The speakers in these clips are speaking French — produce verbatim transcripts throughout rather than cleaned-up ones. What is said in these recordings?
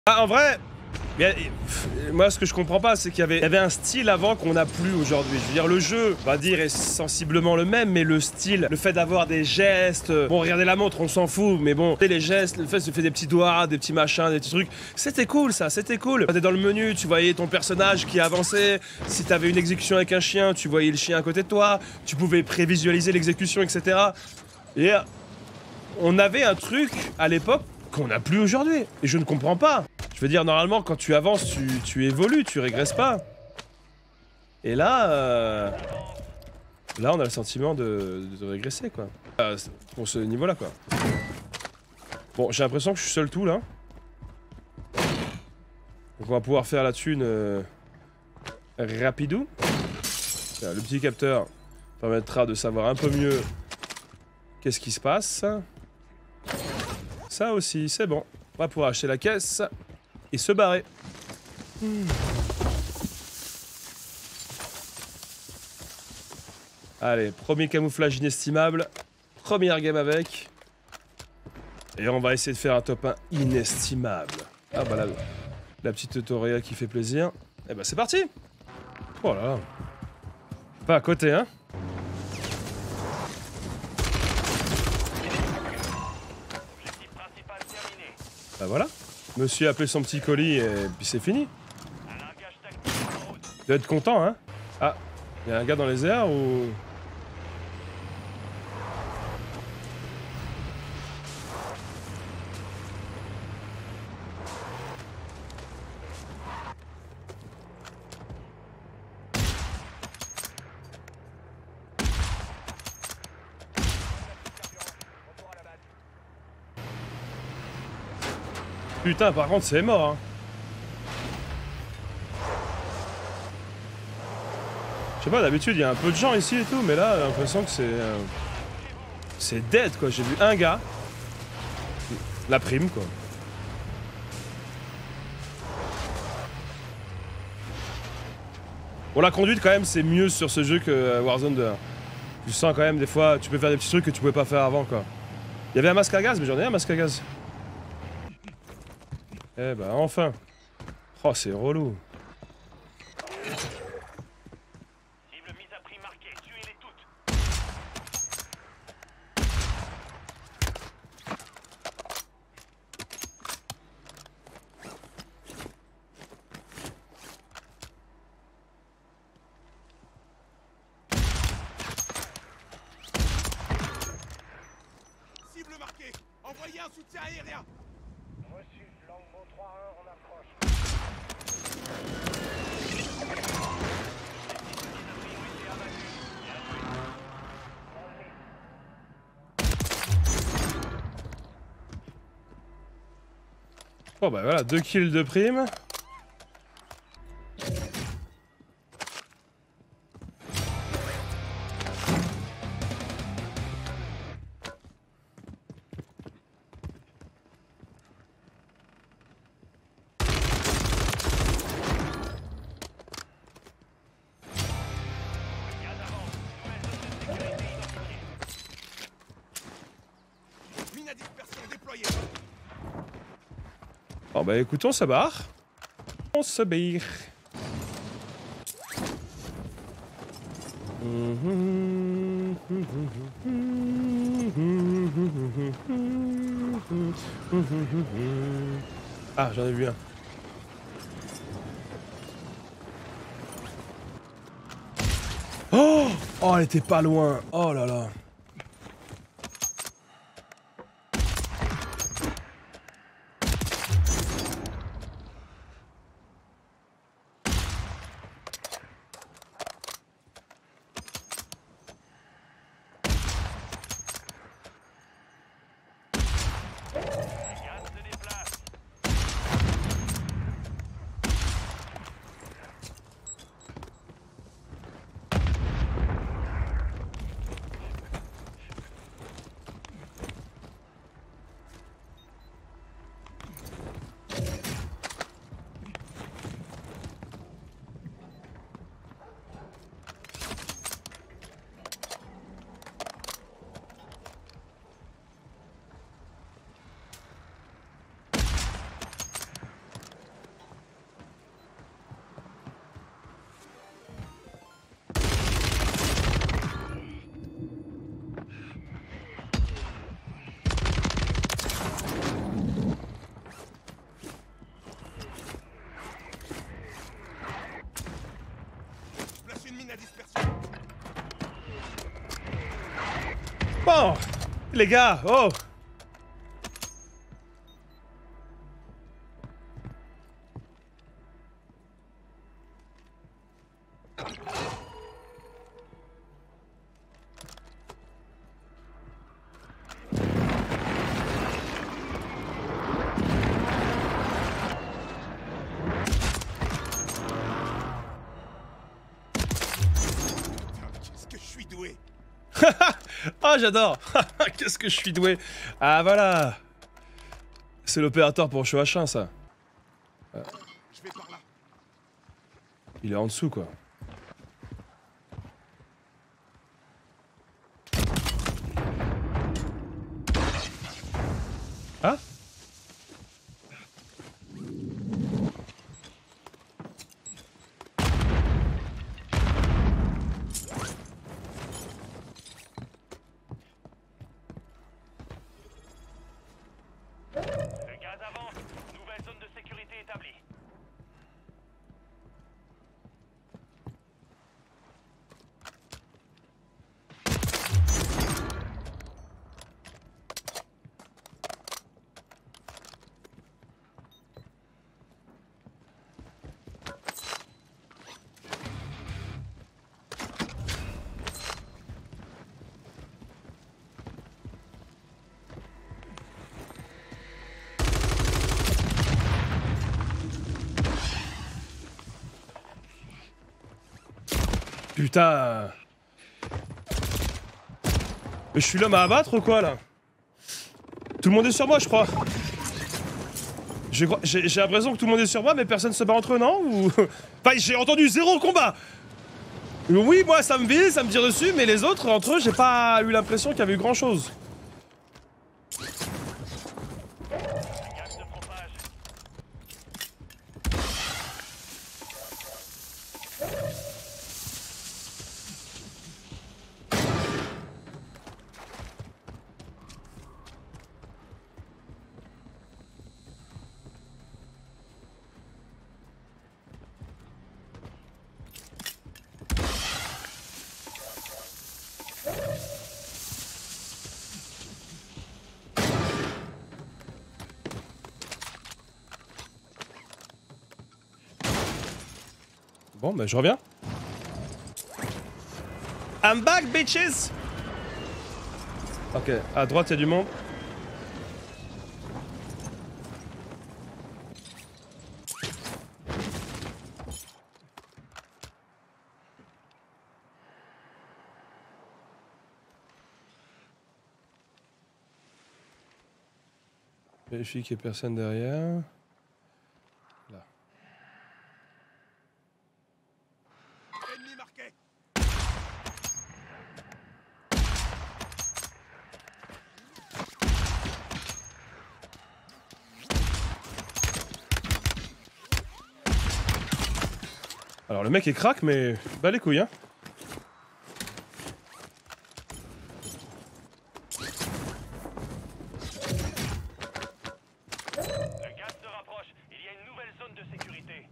Ah, en vrai, y a, moi ce que je comprends pas, c'est qu'il y avait, y avait un style avant qu'on n'a plus aujourd'hui. Je veux dire, le jeu, on va dire, est sensiblement le même, mais le style, le fait d'avoir des gestes, bon, regardez la montre, on s'en fout, mais bon, les gestes, le fait de se faire des petits doigts, des petits machins, des petits trucs, c'était cool ça, c'était cool. T'es dans le menu, tu voyais ton personnage qui avançait, si t'avais une exécution avec un chien, tu voyais le chien à côté de toi, tu pouvais prévisualiser l'exécution, et cetera. Et on avait un truc à l'époque qu'on n'a plus aujourd'hui. Et je ne comprends pas. Je veux dire, normalement, quand tu avances, tu, tu évolues, tu régresses pas. Et là... Euh... Là, on a le sentiment de, de régresser, quoi. Euh, pour ce niveau-là, quoi. Bon, j'ai l'impression que je suis seul tout, là. Donc on va pouvoir faire là-dessus une... Euh, rapidou. Le petit capteur permettra de savoir un peu mieux qu'est-ce qui se passe. Ça aussi, c'est bon. On va pouvoir acheter la caisse et se barrer. Hmm. Allez, premier camouflage inestimable. Première game avec. Et on va essayer de faire un top un inestimable. Ah bah là, la petite tutoriel qui fait plaisir. Et bah c'est parti. Oh là là. Pas à côté, hein. Bah voilà, monsieur a appelé son petit colis et puis c'est fini. Tu dois être content, hein. Ah, il y a un gars dans les airs ou... Putain, par contre, c'est mort, hein. Je sais pas, d'habitude, il y a un peu de gens ici et tout, mais là, j'ai l'impression que c'est... Euh... C'est dead, quoi. J'ai vu un gars. La prime, quoi. Bon, la conduite, quand même, c'est mieux sur ce jeu que Warzone deux. Tu sens quand même, des fois, tu peux faire des petits trucs que tu pouvais pas faire avant, quoi. Il y avait un masque à gaz, mais j'en ai un masque à gaz. Eh bah enfin. Oh, c'est relou. Cible mise à prix marquée, tuez-les toutes. Cible marquée, envoyez un soutien aérien. Reçu, Longbow trois un en approche. Bon bah voilà, deux kills de prime. Bon bah écoutons, on se barre. On se barre. Ah, j'en ai vu un. Oh, oh, elle était pas loin. Oh là là. Bon, les gars, oh. Qu'est-ce que je suis doué. Ah, j'adore. Qu'est-ce que je suis doué. Ah, voilà. C'est l'opérateur pour H un, ça. Je vais par là. Il est en dessous, quoi. Ah? Le gaz avance. Nouvelle zone de sécurité établie. Putain. Mais je suis l'homme à abattre ou quoi, là? Tout le monde est sur moi, je crois. J'ai j'ai l'impression que tout le monde est sur moi, mais personne se bat entre eux, non? Ou... Enfin, j'ai entendu zéro combat. Oui, moi, ça me vise, ça me tire dessus, mais les autres, entre eux, j'ai pas eu l'impression qu'il y avait eu grand-chose. Gaz de propage. Bon, bah, je reviens. I'm back, bitches! Ok, à droite, il y a du monde. Vérifie qu'il n'y ait personne derrière. Là. Ennemi marqué. Alors le mec est crack, mais bah les couilles, hein. Le gaz se rapproche. Il y a une nouvelle zone de sécurité.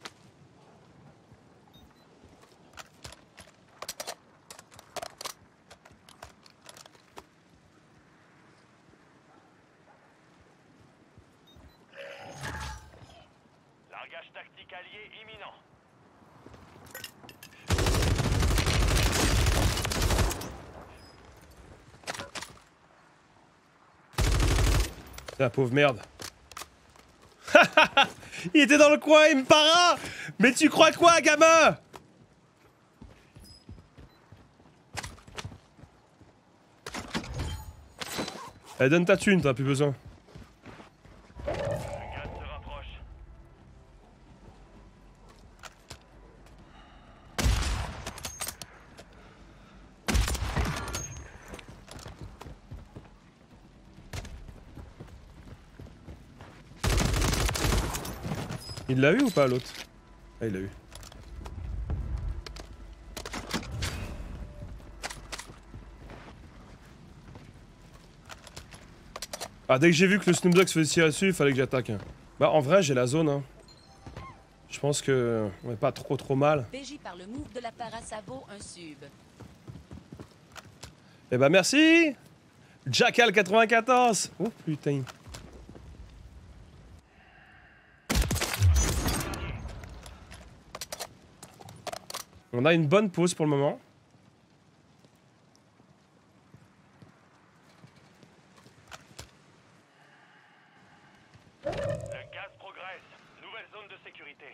Largage tactique allié imminent. La pauvre merde. Il était dans le coin, il me para. Mais tu crois quoi, gamin? Eh, donne ta thune, t'as plus besoin. Le gaz se rapproche. Il l'a eu ou pas, l'autre? Ah, il l'a eu. Ah, dès que j'ai vu que le Snoop Dogg se faisait tirer dessus, il fallait que j'attaque. Bah, en vrai, j'ai la zone, hein. Je pense que on est pas trop trop mal. P J par le move de la Parasavo, un sub. Eh bah, merci! Jackal quatre-vingt-quatorze. Oh putain. On a une bonne pause pour le moment. Le gaz progresse. Nouvelle zone de sécurité.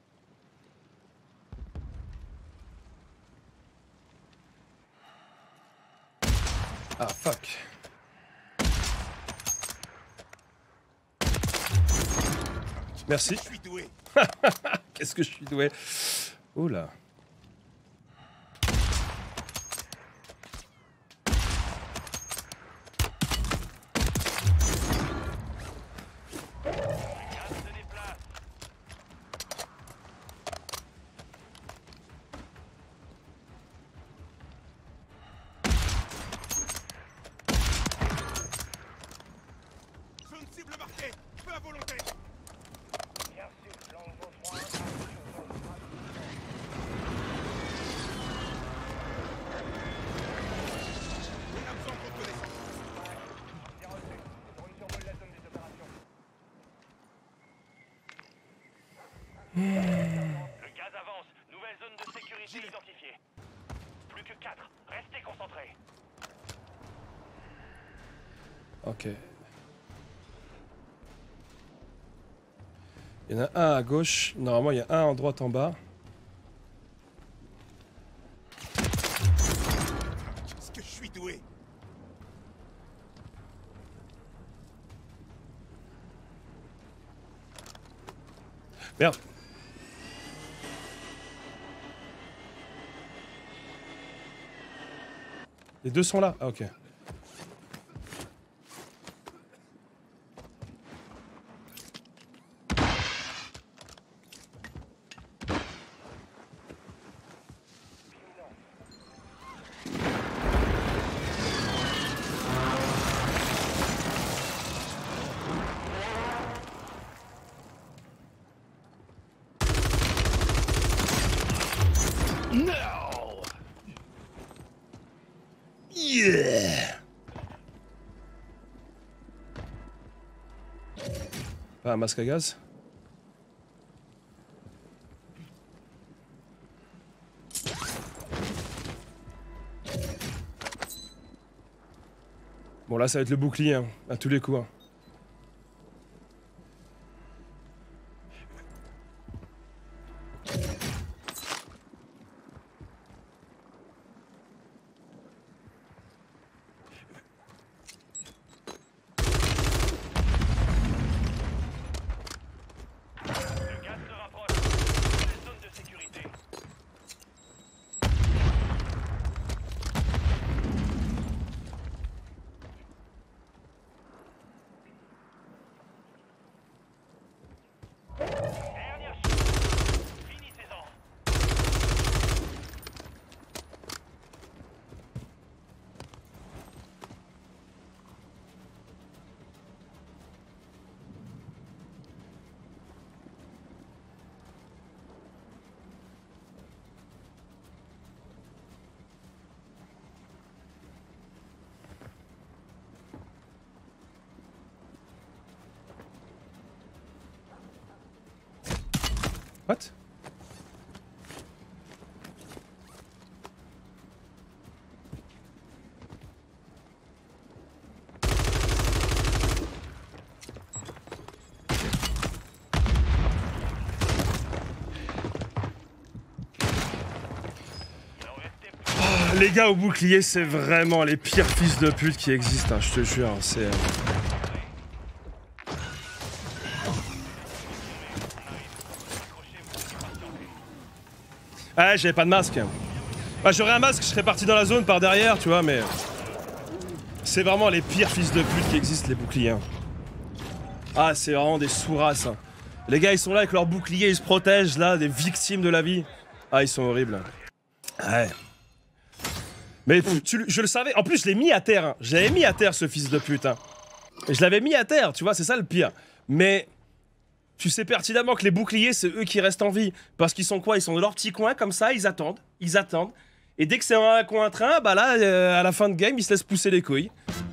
Ah fuck. Merci. Je suis doué. Qu'est-ce que je suis doué. Oula. Zone cible marquée. Feu à volonté. Bien sûr, Longbow trois un. On a besoin de reconnaissance. Bien reçu. On survole la zone des opérations. Le gaz avance. Nouvelle zone de sécurité identifiée. Plus que quatre. Restez concentrés. Ok. Il y en a un à gauche. Normalement, il y a un en droite en bas. Qu'est-ce que je suis doué. Merde. Les deux sont là. Ah, ok. No! Yeah! Pas un masque à gaz? Bon là ça va être le bouclier hein, à tous les coups. Hein. Le gaz se rapproche. Nouvelle zone de sécurité. Dernière chance. Finissez-en. What? Oh, les gars au bouclier, c'est vraiment les pires fils de pute qui existent, hein, je te jure. C'est. euh, Ah, j'avais pas de masque. Bah, j'aurais un masque, je serais parti dans la zone par derrière, tu vois, mais. C'est vraiment les pires fils de pute qui existent, les boucliers. hein. Ah, c'est vraiment des sous-races. hein. Les gars, ils sont là avec leurs boucliers, ils se protègent, là, des victimes de la vie. Ah, ils sont horribles. Ouais. Mais pff, tu, je le savais. En plus, je l'ai mis à terre. Hein. Je l'avais mis à terre, ce fils de pute. Hein. Et je l'avais mis à terre, tu vois, c'est ça le pire. Mais. Tu sais pertinemment que les boucliers, c'est eux qui restent en vie. Parce qu'ils sont quoi? Ils sont dans leur petit coin, comme ça, ils attendent. Ils attendent. Et dès que c'est un coin train, bah là, euh, à la fin de game, ils se laissent pousser les couilles.